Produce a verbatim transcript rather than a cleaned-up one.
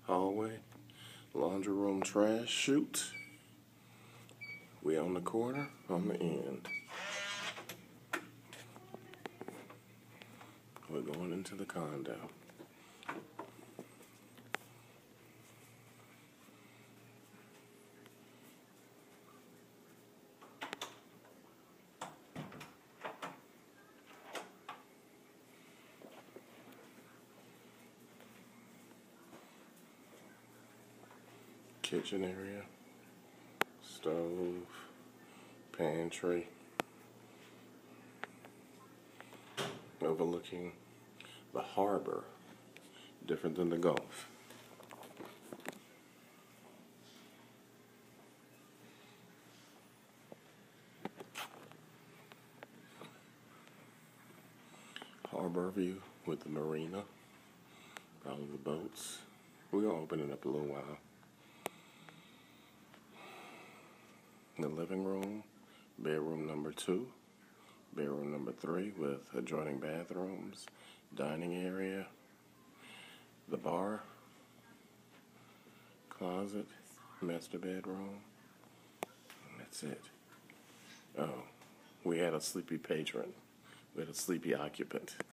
hallway, laundry room trash chute. We on the corner, on the end. We're going into the condo. Kitchen area, stove, pantry, overlooking the harbor, different than the Gulf. Harbor view with the marina, all of the boats. We're gonna open it up a little while. The living room, bedroom number two, bedroom number three with adjoining bathrooms, dining area, the bar, closet, master bedroom, and that's it. Oh, we had a sleepy patron. We had a sleepy occupant.